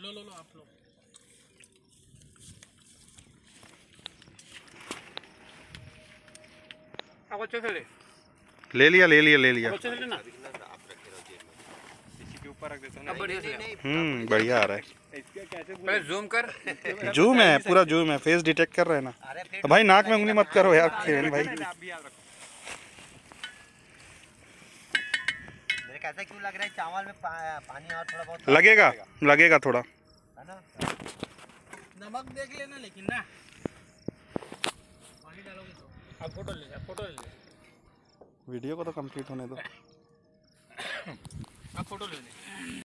लो आप लो। आप अच्छे से ले लिया अच्छे से लेना। इसी के ऊपर रख देता हूँ। अब बढ़िया से बढ़िया आ रहा है। पहले जूम कर। जूम है, पूरा जूम है, फेस डिटेक्ट कर रहे हैं ना। तो भाई नाक में उंगली मत करो यार खेल भाई। आप भी याद रखो। मेरे को ऐसा क्यों लग रहा है चावल में पानी और थोड़ा बहुत लगेगा थोड़ा। है ना। नमक देख लेना लेकिन ना, पानी डालोगे तो। अब फोटो ले ले। वीडियो को तो कंप्लीट होने दो। अब फोटो ले ले।